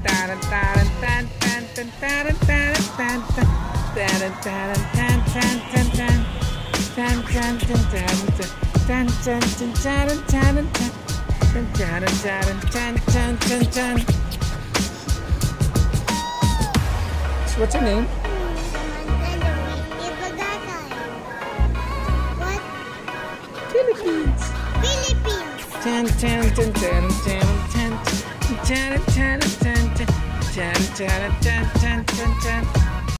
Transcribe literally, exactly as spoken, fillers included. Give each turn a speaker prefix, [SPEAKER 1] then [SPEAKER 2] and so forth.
[SPEAKER 1] So what's her name? Philippines.
[SPEAKER 2] Philippines.
[SPEAKER 1] Tan tan tan tan tan tan tan tan tan tan tan tan tan tan tan tan.